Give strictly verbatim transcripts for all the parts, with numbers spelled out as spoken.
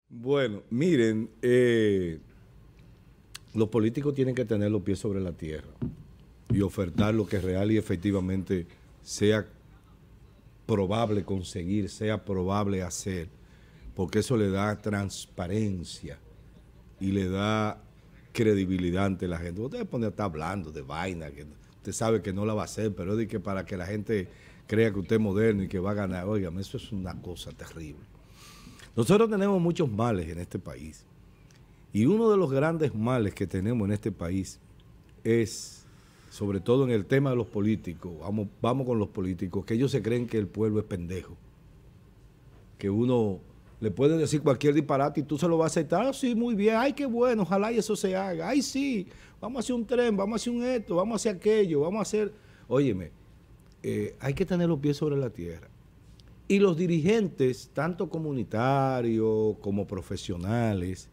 Bueno, miren, eh, los políticos tienen que tener los pies sobre la tierra y ofertar lo que real y efectivamente sea probable conseguir, sea probable hacer, porque eso le da transparencia y le da credibilidad ante la gente. Usted pone a estar hablando de vaina, que usted sabe que no la va a hacer, pero es de que para que la gente crea que usted es moderno y que va a ganar. Óigame, eso es una cosa terrible. Nosotros tenemos muchos males en este país y uno de los grandes males que tenemos en este país es, sobre todo en el tema de los políticos, vamos, vamos con los políticos, que ellos se creen que el pueblo es pendejo, que uno le puede decir cualquier disparate y tú se lo vas a aceptar. Ah, sí, muy bien, ay, qué bueno, ojalá y eso se haga, ay, sí, vamos a hacer un tren, vamos a hacer un esto, vamos a hacer aquello, vamos a hacer... Óyeme, eh, hay que tener los pies sobre la tierra. Y los dirigentes, tanto comunitarios como profesionales,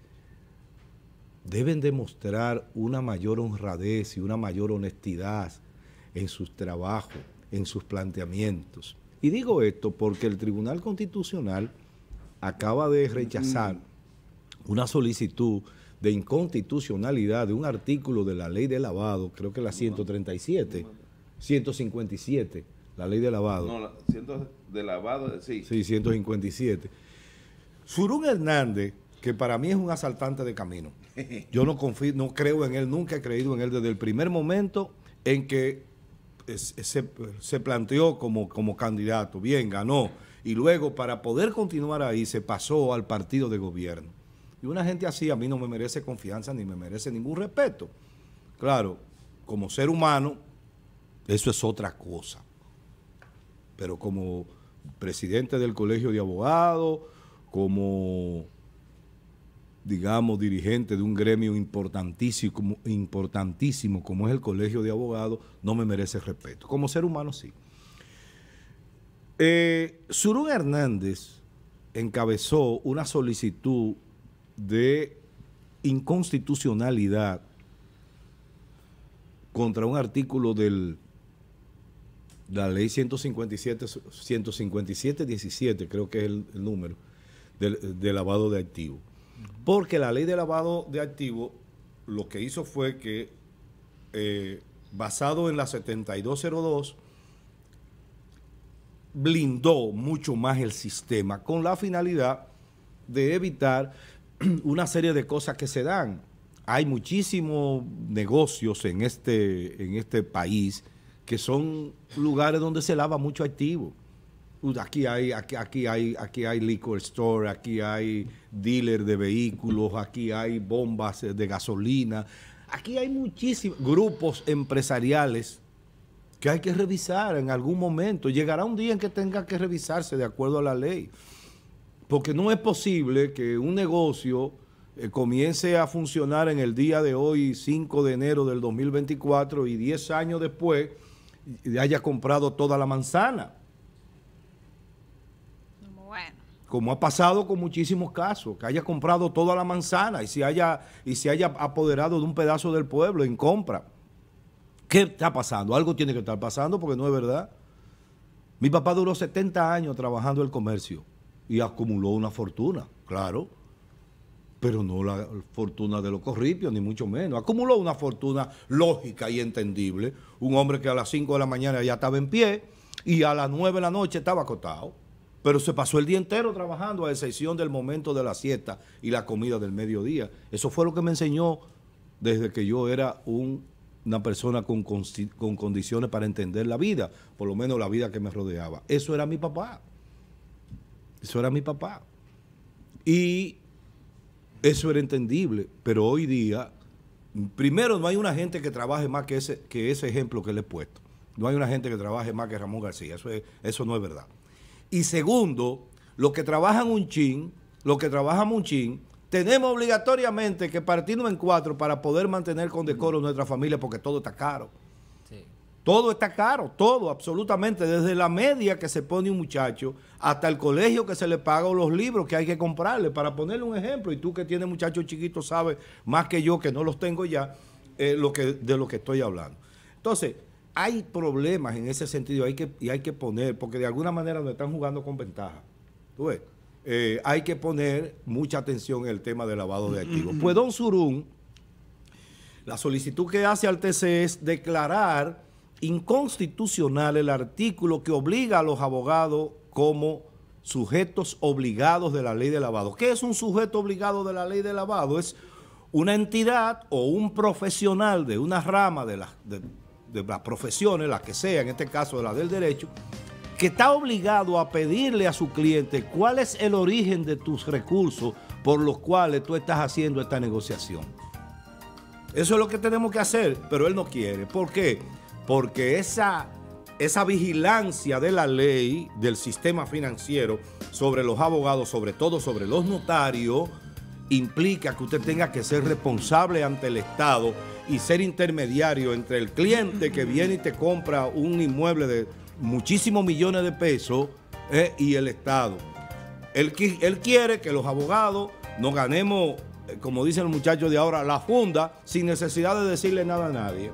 deben demostrar una mayor honradez y una mayor honestidad en sus trabajos, en sus planteamientos. Y digo esto porque el Tribunal Constitucional acaba de rechazar una solicitud de inconstitucionalidad de un artículo de la ley de lavado, creo que la ciento treinta y siete, ciento cincuenta y siete, la ley de lavado. No, la ciento de lavado, sí. Sí, ciento cincuenta y siete. Surún Hernández, que para mí es un asaltante de camino. Yo no confío, no creo en él, nunca he creído en él desde el primer momento en que se, se planteó como, como candidato. Bien, ganó. Y luego, para poder continuar ahí, se pasó al partido de gobierno. Y una gente así a mí no me merece confianza ni me merece ningún respeto. Claro, como ser humano, eso es otra cosa. Pero como presidente del Colegio de Abogados, como, digamos, dirigente de un gremio importantísimo, importantísimo como es el Colegio de Abogados, no me merece respeto. Como ser humano, sí. Eh, Surún Hernández encabezó una solicitud de inconstitucionalidad contra un artículo del la ley ciento cincuenta y siete, ciento cincuenta y siete diecisiete, creo que es el, el número, de, de lavado de activos. Porque la ley de lavado de activos lo que hizo fue que, eh, basado en la setenta y dos cero dos, blindó mucho más el sistema con la finalidad de evitar una serie de cosas que se dan. Hay muchísimos negocios en este, en este país que son lugares donde se lava mucho activo. Aquí hay, aquí, aquí hay, aquí hay liquor store, aquí hay dealer de vehículos, aquí hay bombas de gasolina, aquí hay muchísimos grupos empresariales que hay que revisar en algún momento. Llegará un día en que tenga que revisarse de acuerdo a la ley. Porque no es posible que un negocio eh, comience a funcionar en el día de hoy, cinco de enero del dos mil veinticuatro, y diez años después haya comprado toda la manzana. Bueno. Como ha pasado con muchísimos casos, que haya comprado toda la manzana y se haya, y se haya apoderado de un pedazo del pueblo en compra. ¿Qué está pasando? Algo tiene que estar pasando porque no es verdad. Mi papá duró setenta años trabajando el comercio y acumuló una fortuna, claro, pero no la fortuna de los corripios, ni mucho menos. Acumuló una fortuna lógica y entendible. Un hombre que a las cinco de la mañana ya estaba en pie y a las nueve de la noche estaba acostado, pero se pasó el día entero trabajando, a excepción del momento de la siesta y la comida del mediodía. Eso fue lo que me enseñó desde que yo era un, una persona con, con condiciones para entender la vida, por lo menos la vida que me rodeaba. Eso era mi papá. Eso era mi papá. Y eso era entendible, pero hoy día, primero, no hay una gente que trabaje más que ese, que ese ejemplo que le he puesto. No hay una gente que trabaje más que Ramón García, eso, es, eso no es verdad. Y segundo, los que trabajan un chin, los que trabajan un chin, tenemos obligatoriamente que partirnos en cuatro para poder mantener con decoro nuestra familia, porque todo está caro. Sí. Todo está caro, todo, absolutamente, desde la media que se pone un muchacho hasta el colegio que se le paga o los libros que hay que comprarle, para ponerle un ejemplo, y tú que tienes muchachos chiquitos sabes más que yo, que no los tengo ya, eh, lo que, de lo que estoy hablando. Entonces, hay problemas en ese sentido, hay que, y hay que poner, porque de alguna manera nos están jugando con ventaja. ¿Tú ves? eh, hay que poner mucha atención en el tema del lavado de activos. Pues don Surún, la solicitud que hace al T C es declarar inconstitucional el artículo que obliga a los abogados como sujetos obligados de la ley de lavado. ¿Qué es un sujeto obligado de la ley de lavado? Es una entidad o un profesional de una rama de, la, de, de las profesiones, la que sea, en este caso de la del derecho, que está obligado a pedirle a su cliente cuál es el origen de tus recursos por los cuales tú estás haciendo esta negociación. Eso es lo que tenemos que hacer, pero él no quiere. ¿Por qué? Porque esa, esa vigilancia de la ley, del sistema financiero, sobre los abogados, sobre todo sobre los notarios, implica que usted tenga que ser responsable ante el Estado y ser intermediario entre el cliente que viene y te compra un inmueble de muchísimos millones de pesos eh, y el Estado. Él, él quiere que los abogados nos ganemos, como dicen los muchachos de ahora, la funda, sin necesidad de decirle nada a nadie.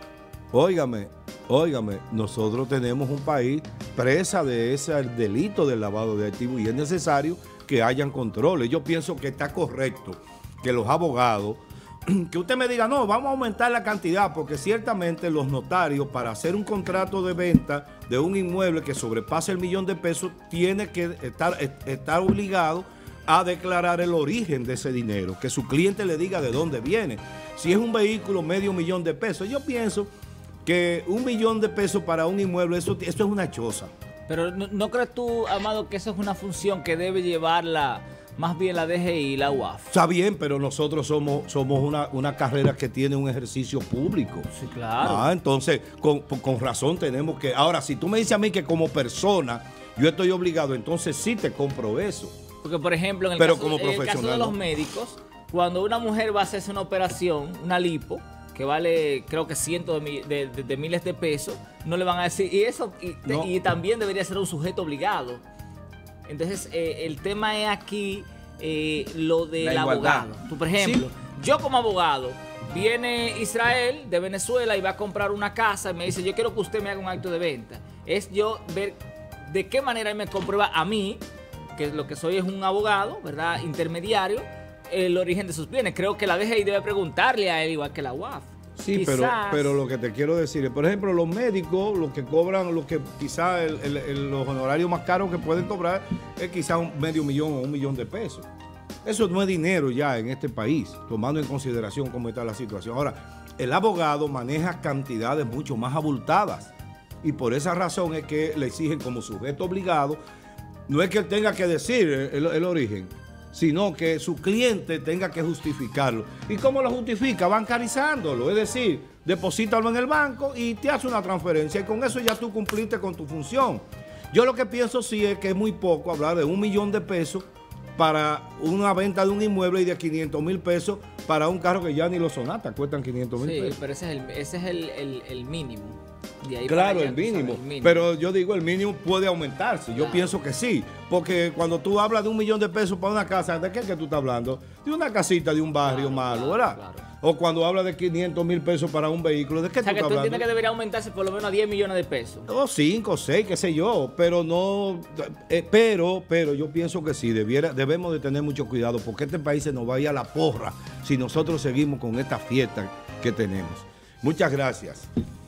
Óigame, óigame, nosotros tenemos un país presa de ese delito del lavado de activos y es necesario que hayan controles. Yo pienso que está correcto que los abogados, que usted me diga, no, vamos a aumentar la cantidad, porque ciertamente los notarios, para hacer un contrato de venta de un inmueble que sobrepase el millón de pesos, tiene que estar, estar obligado a declarar el origen de ese dinero, que su cliente le diga de dónde viene. Si es un vehículo, medio millón de pesos. Yo pienso que un millón de pesos para un inmueble, eso, eso es una choza. Pero ¿no, ¿no crees tú, Amado, que eso es una función que debe llevarla más bien la D G I y la U A F? Está bien, pero nosotros somos, somos una, una carrera que tiene un ejercicio público. Sí, claro. Ah, entonces, con, con razón tenemos que... Ahora, si tú me dices a mí que como persona yo estoy obligado, entonces sí te compro eso. Porque, por ejemplo, en el, pero caso, como en el caso de los ¿no? médicos, cuando una mujer va a hacerse una operación, una lipo, que vale creo que cientos de, de, de, de miles de pesos, no le van a decir, y eso y, no. y también debería ser un sujeto obligado. Entonces, eh, el tema es aquí eh, lo del abogado. Tú, por ejemplo, ¿sí? Yo como abogado, viene Israel de Venezuela y va a comprar una casa y me dice, yo quiero que usted me haga un acto de venta. Es yo ver de qué manera él me comprueba a mí, que lo que soy es un abogado, ¿verdad? Intermediario, el origen de sus bienes. Creo que la D G I debe preguntarle a él igual que la U A F. Sí, quizás... pero, pero lo que te quiero decir es, por ejemplo, los médicos, los que cobran, los que quizás el, el, el, los honorarios más caros que pueden cobrar es quizás un medio millón o un millón de pesos. Eso no es dinero ya en este país, tomando en consideración cómo está la situación. Ahora, el abogado maneja cantidades mucho más abultadas y por esa razón es que le exigen como sujeto obligado. No es que él tenga que decir el, el origen, sino que su cliente tenga que justificarlo. ¿Y cómo lo justifica? Bancarizándolo, es decir, deposítalo en el banco y te hace una transferencia y con eso ya tú cumpliste con tu función. Yo lo que pienso sí es que es muy poco hablar de un millón de pesos para una venta de un inmueble y de quinientos mil pesos para un carro que ya ni los Sonata cuestan quinientos mil sí, pesos. Sí, pero ese es el, ese es el, el, el mínimo. De ahí claro, allá, el, mínimo, el mínimo. Pero yo digo, el mínimo puede aumentarse. Yo claro. pienso que sí. Porque cuando tú hablas de un millón de pesos para una casa, ¿de qué es que tú estás hablando? De una casita de un barrio claro, malo, claro, ¿verdad? Claro. O cuando hablas de quinientos mil pesos para un vehículo, ¿de qué o sea, tú que estás tú hablando? Entiendes que debería aumentarse por lo menos a diez millones de pesos. O cinco, o seis, qué sé yo. Pero no... Eh, pero, pero yo pienso que sí. Debiera, debemos de tener mucho cuidado porque este país se nos va a ir a la porra si nosotros seguimos con esta fiesta que tenemos. Muchas gracias.